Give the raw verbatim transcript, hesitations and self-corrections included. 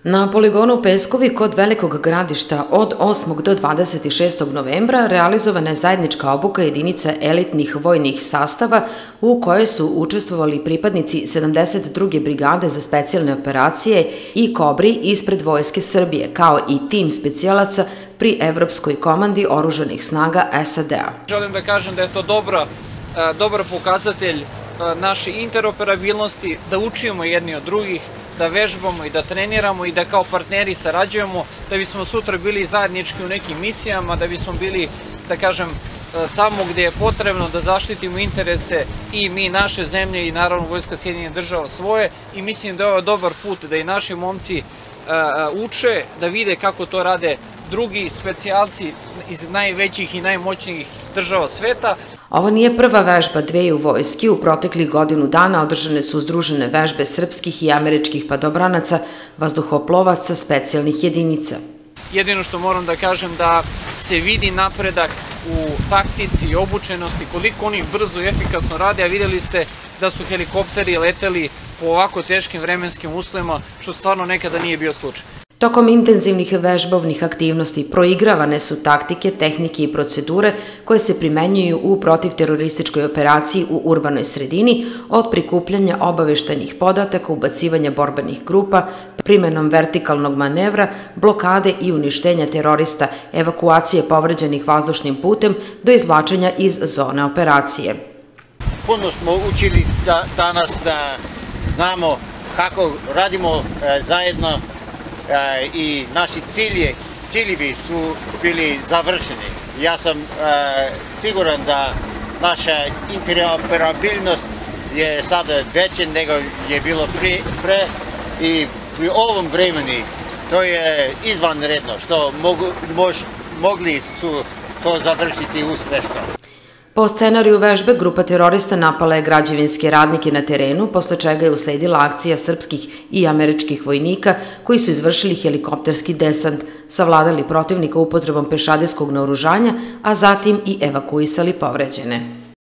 Na poligonu Peskovi kod Velikog Gradišta od osmog do dvadeset šestog novembra realizovana je zajednička obuka jedinica elitnih vojnih sastava u kojoj su učestvovali pripadnici sedamdeset druge brigade za specijalne operacije i Kobri ispred Vojske Srbije, kao i tim specijalaca pri Evropskoj komandi oružanih snaga S A D-a. Želim da kažem da je to dobar pokazatelj naše interoperabilnosti, da učimo jedni od drugih, da vežbamo i da treniramo i da kao partneri sarađujemo, da bismo sutra bili zajednički u nekim misijama, da bismo bili, da kažem, tamo gde je potrebno da zaštitimo interese i mi naše zemlje i naravno Vojska Sjedinjenih Država svoje, i mislim da je ovo dobar put da i naši momci uče, da vide kako to rade drugi specijalci iz najvećih i najmoćnijih država sveta. Ovo nije prva vežba dveju vojski. U proteklih godinu dana održane su združene vežbe srpskih i američkih padobranaca, vazduhoplovaca, specijalnih jedinica. Jedino što moram da kažem da se vidi napredak u taktici i obučenosti, koliko oni brzo i efikasno rade, a videli ste da su helikopteri leteli po ovako teškim vremenskim uslovima, što stvarno nekada nije bio slučaj. Tokom intenzivnih vežbovnih aktivnosti proigravane su taktike, tehnike i procedure koje se primenjuju u protivterorističkoj operaciji u urbanoj sredini, od prikupljanja obaveštajnih podataka, ubacivanja borbenih grupa, primenom vertikalnog manevra, blokade i uništenja terorista, evakuacije povređenih vazdušnim putem do izvlačenja iz zone operacije. Puno smo učili danas da znamo kako radimo zajedno i naši ciljevi su bili završeni. Ja sam siguran da naša interoperabilnost je sada veća nego je bilo pre i pri ovom vremeni to je izvanredno što mogli su to završiti uspešno. Po scenariju vežbe, grupa terorista napala je građevinske radnike na terenu, posle čega je usledila akcija srpskih i američkih vojnika koji su izvršili helikopterski desant, savladali protivnika upotrebom pešadijskog naoružanja, a zatim i evakuisali povređene.